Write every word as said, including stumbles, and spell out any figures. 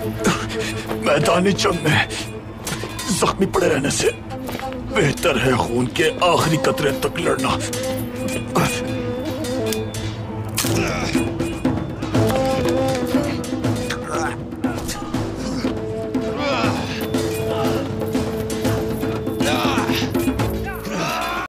मैदानी जंग में जख्मी पड़े रहने से बेहतर है खून के आखिरी कतरे तक लड़ना।